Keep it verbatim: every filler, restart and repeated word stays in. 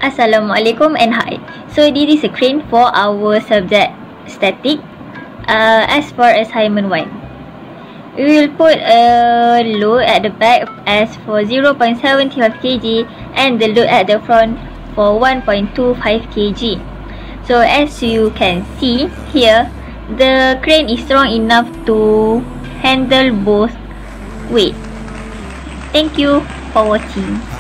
Assalamualaikum and hi. So this is a crane for our subject static. Uh, as for assignment one, we will put a load at the back as for zero point seven five kilograms and the load at the front for one point two five kilograms. So as you can see here, the crane is strong enough to handle both weight. Thank you for watching.